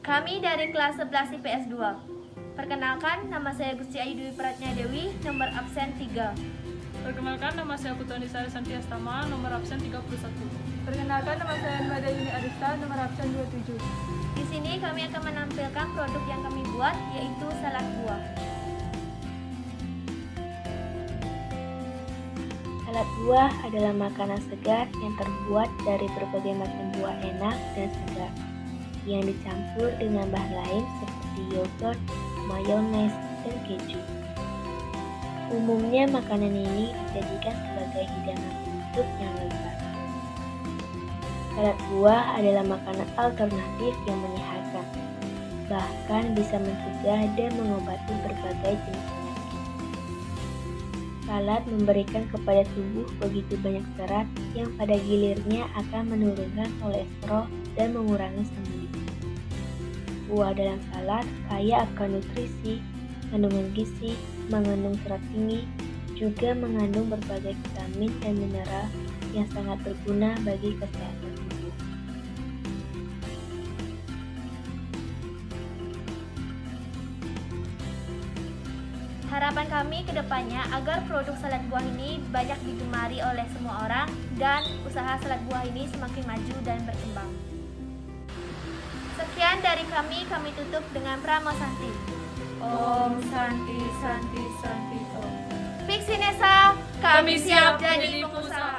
Kami dari kelas 11 IPS 2. Perkenalkan, nama saya Gusti Ayu Dwi Pratnya Dewi, nomor absen 3. Perkenalkan, nama saya Putoni Sari Santiastama, nomor absen 31. Perkenalkan, nama saya Mada Yuni Arista, nomor absen 27. Di sini kami akan menampilkan produk yang kami buat, yaitu salad buah. Salad buah adalah makanan segar yang terbuat dari berbagai macam buah enak dan segar yang dicampur dengan bahan lain seperti yogurt, mayones, dan keju. Umumnya makanan ini dijadikan sebagai hidangan penutup yang lezat. Salad buah adalah makanan alternatif yang menyehatkan, bahkan bisa mencegah dan mengobati berbagai jenis penyakit. Salad memberikan kepada tubuh begitu banyak serat yang pada gilirnya akan menurunkan kolesterol dan mengurangi asam lambung. Buah dalam salad kaya akan nutrisi, kandungan gizi, mengandung serat tinggi, juga mengandung berbagai vitamin dan mineral yang sangat berguna bagi kesehatan tubuh. Harapan kami ke depannya agar produk salad buah ini banyak digemari oleh semua orang dan usaha salad buah ini semakin maju dan berkembang. Sekian dari kami tutup dengan Pramo Santi. Om Santi Santi Santi Om. Pixinesa, Kami siap jadi pengusaha.